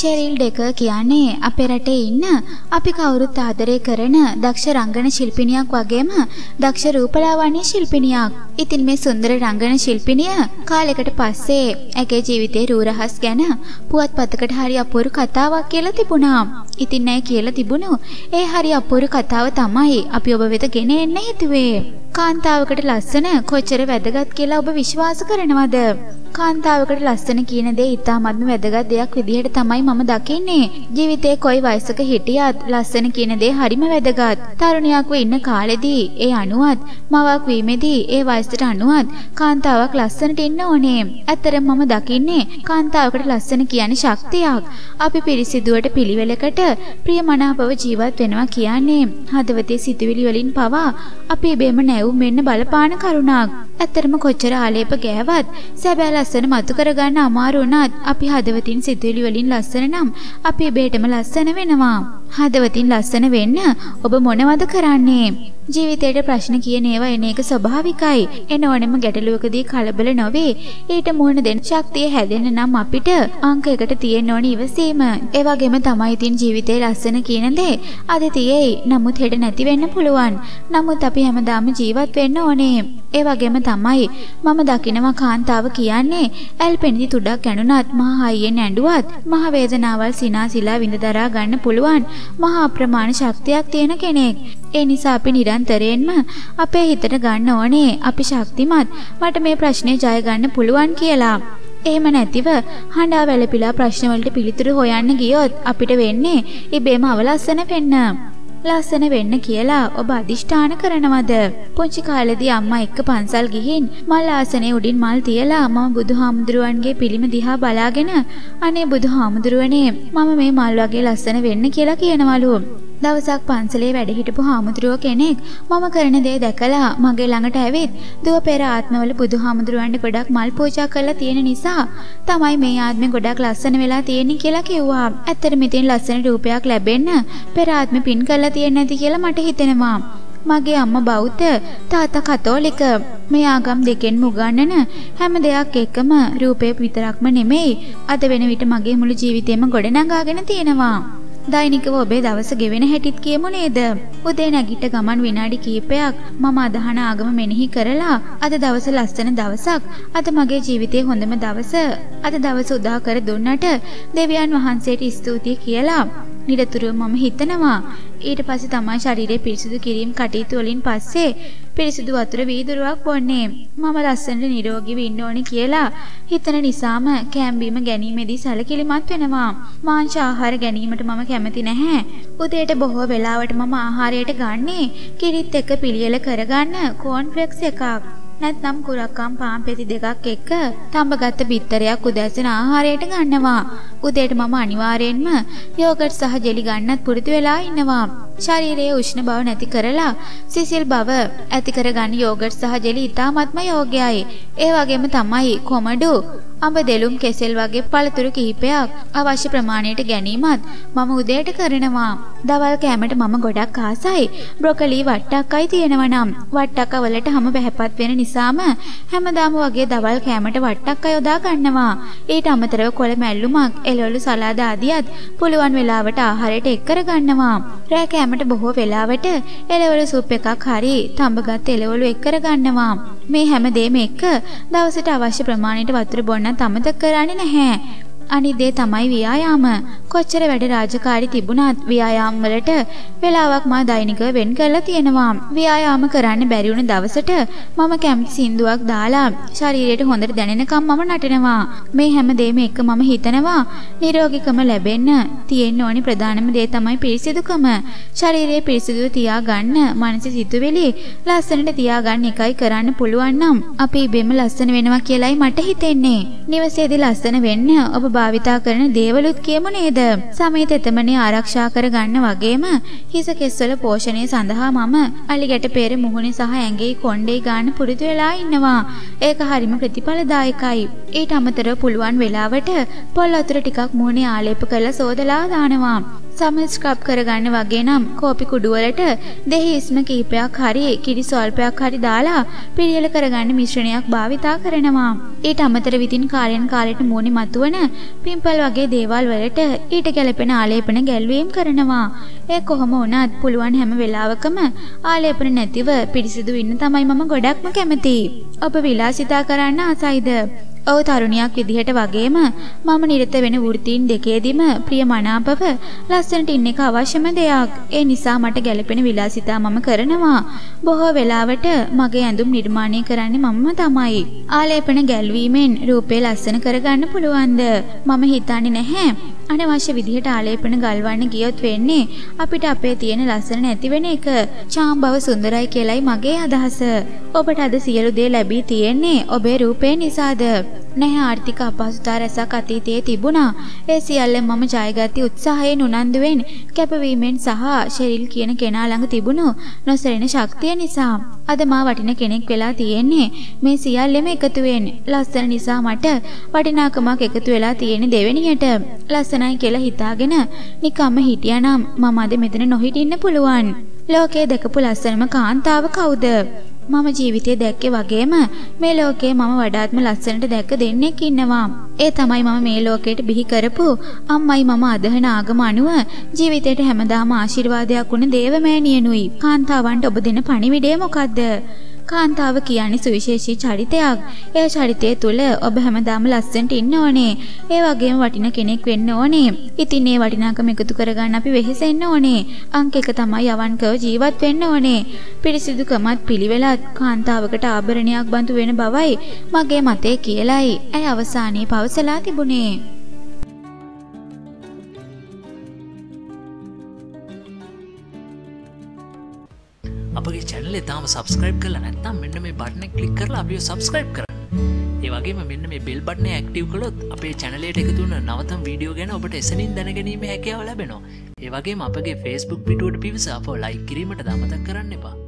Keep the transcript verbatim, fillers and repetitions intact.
Cheryl decker කියන්නේ අපේ රටේ ඉන්න අපි කවුරුත් ආදරය කරන දක්ෂ රංගන ශිල්පිනියක් වගේම දක්ෂ රූපලාවන්‍ය ශිල්පිනියක්. ඉතින් මේ සුන්දර රංගන ශිල්පිනිය කාලයකට පස්සේ ඇගේ ජීවිතේ රූ රහස් ගැන පුවත්පතකට හරි අපූර්ව කතාවක් කියලා තිබුණා. ඉතින් ඇය කියලා තිබුණු ඒ හරි අපූර්ව කතාව තමයි අපි ඔබ වෙත ගෙන එන්න හිතුවේ. කාන්තාවකට ලස්සන කොච්චර වැදගත් කියලා ඔබ විශ්වාස කරනවද? කාන්තාවකට ලස්සන කියන දේ ඉතාමත්ම වැදගත් දෙයක් විදිහට තමයි මම දකින්නේ. ජීවිතේ කොයි වයසක හිටියත් ලස්සන කියන දේ හරිම වැදගත්. තරුණියක්ව ඉන්න කාලෙදී ඒ අනුවත් මවක් වීමේදී ඒ වයසට අනුවත් කාන්තාවක් ලස්සනට ඉන්න ඕනේ. ඇත්තරම මම දකින්නේ කාන්තාවකට ලස්සන කියන්නේ ශක්තියක්. අපි පිරිසිදුවට පිළිවෙලකට ප්‍රියමනාපව ජීවත් වෙනවා කියන්නේ හදවතේ සිතුවිලි වලින් පවා අපි බෙම නැවුම් වෙන්න බලපාන කරුණක්. ඇත්තරම කොච්චර ආලේප ගෑවත් සැබෑ ලස්සන මතු කරගන්න අමාරු වුණත් අපි හදවතින් සිතුවිලි වලින් ලස්සන නම් අපි බේටම ලස්සන වෙනවා. හදවතින් ලස්සන වෙන්න ඔබ මොනවද කරන්නේ? ජීවිතේට ප්‍රශ්න කියන ඒවා එන එක ස්වභාවිකයි. එන ඕනෙම ගැටලුවකදී කලබල නොවේ. ඊට මුහුණ දෙන්න ශක්තිය හැදෙන්න නම් අපිට අංක එකට තියෙන්න ඕන ඉවසීම. ඒ වගේම තමයි ඉතින් ජීවිතේ ලස්සන කියන දේ අද තියෙයි. නමුත් හෙට නැති වෙන්න පුළුවන්. නමුත් අපි හැමදාම ජීවත් වෙන්න ඕනේ. ඒ වගේම තමයි මම දකිනවා කාන්තාව කියන්නේ ඇල්පෙනිදි තුඩක් ඇනුණත් මහා හයියෙන් ඇඬුවත් මහ වේදනාවල් සිනාසිලා විඳ දරා ගන්න පුළුවන් මහා අප්‍රමාණ ශක්තියක් තියෙන කෙනෙක්. ඒ නිසා අපි නිරන්තරයෙන්ම අපේ හිතට ගන්න ඕනේ අපි ශක්තිමත් මට මේ ප්‍රශ්නේ ජය ගන්න පුළුවන් කියලා. එහෙම නැතිව හඬා වැළපිලා ප්‍රශ්න වලට පිළිතුරු හොයන්න ගියොත් අපිට වෙන්නේ ඉබේම අවලස්සන වෙන්න. ලස්සන වෙන්න කියලා ඔබ අදිෂ්ඨාන කරනවද? පුංචි කාලේදී අම්මා එක්ක පන්සල් ගිහින් මල් ආසනේ උඩින් මල් තියලා මම බුදුහාමුදුරුවන්ගේ පිළිම දිහා බලාගෙන අනේ බුදුහාමුදුරුවනේ මම මේ මල් වගේ ලස්සන වෙන්න කියලා කියනවලු. දවසක් පන්සලේ වැඩ හිටපු හාමුදුරුවෝ කෙනෙක් මම කරන දේ දැකලා මගේ ළඟට ඇවිත් දුව පෙර ආත්මවල බුදුහාමුදුරුවන්ට ගොඩක් මල් පූජා කරලා තියෙන නිසා තමයි මේ ආත්මේ ගොඩක් ලස්සන වෙලා තියෙන්නේ කියලා කිව්වා. ඇත්තටම ඉතින් ලස්සන රූපයක් ලැබෙන්න පෙර ආත්මේ පින් කරලා තියෙන්නේ නැති කියලා මට හිතෙනවා. මගේ අම්මා බෞද්ධ, තාත්තා කතෝලික. මේ ආගම් දෙකෙන්ම උගන්වන හැම දෙයක් එකම රූපේ විතරක්ම නෙමෙයි. අද වෙන විට මගේ මුළු ජීවිතේම ගොඩනගාගෙන තියෙනවා. දෛනිකව ඔබේ දවස ගෙවෙන හැටිත් කියමු නේද? උදේ නැගිට ගමන් විනාඩි කිහිපයක් මම අදහන ආගම මෙනෙහි කරලා අද දවස ලස්සන දවසක්, අද මගේ ජීවිතේ හොඳම දවස, අද දවස උදා කර දුන්නට දෙවියන් වහන්සේට ස්තුතියි කියලා නිරතුරුව මම හිතනවා. ඊට පස්සේ තමයි ශරීරය පිරිසිදු කිරීම කටයුතු වලින් පස්සේ පිරිසිදු වතුර වීදුරුවක් බොන්නේ. මම ලස්සනට නිරෝගීව ඉන්න ඕනේ කියලා හිතන නිසාම කෑම බීම ගැනීමේදී සැලකිලිමත් වෙනවා. මාංශ ආහාර ගැනීමට මම කැමති නැහැ. උදේට බොහෝ වෙලාවට මම ආහාරයට ගන්නේ කිරිත් එක්ක පිළියෙල කරගන්න කෝන්ෆ්ලෙක්ස් එකක්. නැත්නම් කුරක්කම් පාන් පෙති දෙකක් එක්ක තඹගත්ත බිත්තරයක් උදැසන ආහාරයට ගන්නවා. උදේට මම අනිවාර්යෙන්ම යෝගට් සහ ජෙලි ගන්නත් පුරුදු වෙලා ඉන්නවා. ශරීරයේ උෂ්ණ බව නැති කරලා සිසිල් බව ඇති කරගන්න යෝගට් සහ ජෙලි ඉතාමත්ම යෝග්‍යයි. ඒ වගේම තමයි කොමඩු, අඹ දෙලුම් කෙසෙල් වගේ පළතුරු කිහිපයක් අවශ්‍ය ප්‍රමාණයට ගැනීමත් මම උදේට කරනවා. දවල් කෑමට මම ගොඩක් ආසයි. බ්‍රොකලි වට්ටක්කයි තියෙනවා නම් වට්ටක්ක වලට හැම බහැපත් වෙන නිසාම හැමදාම වගේ දවල් කෑමට වට්ටක්ක යොදා ගන්නවා. ඊට අමතරව කොළ මැල්ලුමක්, එළවලු සලාද ආදියත් පුළුවන් වෙලාවට ආහාරයට එක් කර ගන්නවා. රෑ කෑමට බොහෝ වෙලාවට එළවලු සූප් එකක් හරි තඹගත් එළවලු එක් කර ගන්නවා. මේ හැම දෙයක්ම එක්ක දවසට අවශ්‍ය ප්‍රමාණයට වතුර බොන්න අමතක කරන්නේ නැහැ. අනිත් දේ තමයි ව්‍යායාම. කොච්චර වැඩ රාජකාරි තිබුණත් ව්‍යායාම වලට වෙලාවක් මා දෛනිකව වෙන් කරලා තියෙනවා. ව්‍යායාම කරන්න බැරි වුණ දවසට මම කැමති සින්දුවක් දාලා ශරීරයට හොඳට දැනෙනකම් මම නටනවා. මේ හැම දෙයක්ම එක්ක මම හිතනවා නිරෝගීකම ලැබෙන්න තියෙන්න ඕනි ප්‍රධානම දේ තමයි පිරිසිදුකම. ශරීරය පිරිසිදුව තියාගන්න, මනස සිතුවිලි ලස්සනට තියාගන්න එකයි කරන්න පුළුවන් නම් අපි ඉබේම ලස්සන වෙනවා කියලායි මට හිතෙන්නේ. නිවසේදී ලස්සන වෙන්න ඔබ භාවිතා කරන දේවලුත් කියමු නේද? සමේ තෙතමනේ ආරක්ෂා කර ගන්න වගේම හිස කෙස්වල පෝෂණය සඳහා මම අලිගැට පෙර මුහුණේ සහ ඇඟේ කොණ්ඩේ ගන්න පුරුදු වෙලා ඉන්නවා. ඒක හරිම ප්‍රතිඵලදායකයි. ඊට අමතරව පුළුවන් වෙලාවට පොල් වතුර ටිකක් මුහුණේ ආලේප කරලා සෝදලා දානවා. සමල් ස්ක්‍රබ් කරගන්න වගේ නම් කෝපි කුඩු වලට දෙහි ඉස්ම කිහිපයක් හරි කිරි ස්වල්පයක් හරි දාලා පිළියෙල කරගන්න මිශ්‍රණයක් භාවිතා කරනවා. ඊට අමතර විතින් කාලෙන් කාලෙට මූණේ මතුවන පිම්පල් වගේ දේවල් වලට ඊට ගැලපෙන ආලේපන ගැල්වීම් කරනවා. ඒ කොහොම වුණත් පුළුවන් හැම වෙලාවකම ආලේපන නැතිව පිරිසිදු ඉන්න තමයි මම ගොඩක්ම කැමති. ඔබ විලාසිතා කරන්න ආසයිද? ඔව් තරුණියක් විදිහට වගේම මම නිරත වෙන වෘත්තීන් දෙකේදීම ප්‍රියමනාපව ලස්සනට ඉන්න එක අවශ්‍යම දෙයක්. ඒ නිසා මට ගැළපෙන විලාසිතා මම කරනවා. බොහෝ වෙලාවට මගේ ඇඳුම් නිර්මාණය කරන්නේ මමම තමයි. ආලේපන ගැල්වීමෙන් රූපේ ලස්සන කරගන්න පුළුවන්ද? මම හිතන්නේ නැහැ. අනවශ්‍ය විදිහට ආලේපන ගල්වන්න ගියොත් වෙන්නේ අපිට අපේ තියෙන ලස්සන නැති වෙන එක. චාම් බව සුන්දරයි කියලයි මගේ අදහස. ඔබට අද සියලු දේ ලැබී තියෙන්නේ ඔබේ රූපේ නිසාද? නැහැ ආර්ථික අපහසුතා රැසක් අතීතයේ තිබුණා. ඒ සියල්ල මම ජයගත්ති උත්සාහයෙන් උනන්දුවෙන් කැපවීමෙන් සහ ශෙරිල් කියන කෙනා ළඟ තිබුණු නොසැලෙන ශක්තිය නිසා. අද මා වටින කෙනෙක් වෙලා තියෙන්නේ මේ සියල්ලෙම එකතුවෙන්. ලස්සන නිසා මට වටිනාකමක් එකතු වෙලා තියෙන දෙවෙනියට. ලස්සනයි කියලා හිතාගෙන නිකම්ම හිටියානම් මම අද මෙතන නොහිටින්න පුළුවන්. ලෝකයේ දැකපු ලස්සනම කාන්තාව කවුද? මම ජීවිතේ දැක්කේ වගේම මේ ලෝකේ මම වඩාත්ම ලස්සනට දැක්ක දෙන්නෙක් ඉන්නවා. ඒ තමයි මම මේ ලෝකයට බිහි කරපු අම්මයි මම අදහන ආගම අනුව ජීවිතේට හැමදාම ආශිර්වාදයක් වුණ දේවමෑණියනුයි. කාන්තාවන්ට ඔබ දෙන පණිවිඩය මොකද්ද? කාන්තාව කියන්නේ සුවිශේෂී චරිතයක්. ඒ චරිතය තුළ ඔබ හැමදාම ලස්සනට ඉන්න ඕනේ. ඒ වගේම වටින කෙනෙක් වෙන්න ඕනේ. ඉතින් මේ වටිනාකම එකතු කරගන්න අපි වෙහෙසෙන්න ඕනේ. අංක එක තමයි අවංකව ජීවත් වෙන්න ඕනේ. පිරිසිදුකමත් පිළිවෙලත් කාන්තාවකට ආභරණයක් බඳු වෙන බවයි මගේ මතය කියලයි ඇය අවසානයේ පවසලා තිබුණේ. අපගේ channel එක තාම subscribe කරලා නැත්නම් මෙන්න මේ button එක click කරලා අපිව subscribe කරන්න. ඒ වගේම මෙන්න මේ bell button එක active කළොත් අපේ channel එකට එකතු වෙන නවතම වීඩියෝ ගැන ඔබට එසනින් දැනගැනීමේ හැකියාව ලැබෙනවා. ඒ වගේම අපගේ Facebook පිටුවට පිවිස අපව like කිරීමට අමතක කරන්න එපා.